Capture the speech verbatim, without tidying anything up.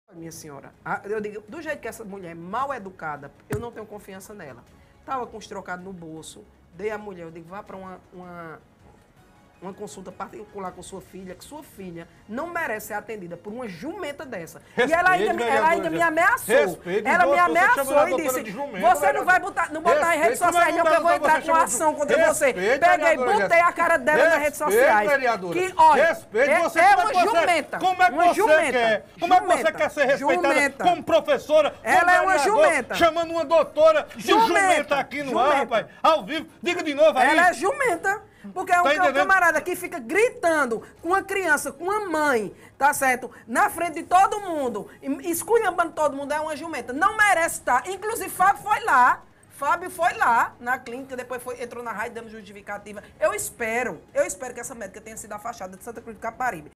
Minha senhora, a- eu digo, do jeito que essa mulher é mal educada, eu não tenho confiança nela. Tava com os trocados no bolso, dei a mulher, eu digo, vá para uma, uma, uma consulta particular com sua filha, que sua filha não merece ser atendida por uma jumenta dessa. Respeite, e ela ainda, me- ela ainda me ameaçou. Respeite, ela me você chamando a ameaçou e doutora disse, de jumenta, você não vereador. vai botar, não botar em redes Respeite, sociais não, como é que eu vou que entrar você com uma chama ação de- contra você. Respeite, Peguei, vereadora, botei a cara dela nas redes respeite, sociais. vereadora. Que, olha, Respeite, é, você, é como uma é que você- jumenta. Como é que uma você jumenta, quer? Como é que você jumenta, quer ser respeitada jumenta. como professora, como Ela é uma vereador, jumenta. chamando uma doutora de Jumenta, jumenta aqui no ar, jumenta. rapaz, ao vivo. Diga de novo aí. Ela é jumenta. Porque é um, Tá é um entendendo? camarada que fica gritando com uma criança, com uma mãe, tá certo? Na frente de todo mundo, e- esculhambando todo mundo, é uma jumenta. Não merece estar. Inclusive, Fábio foi lá. Fábio foi lá na clínica, depois foi, entrou na rádio dando justificativa. Eu espero, eu espero que essa médica tenha sido afastada de Santa Cruz do Caparibe.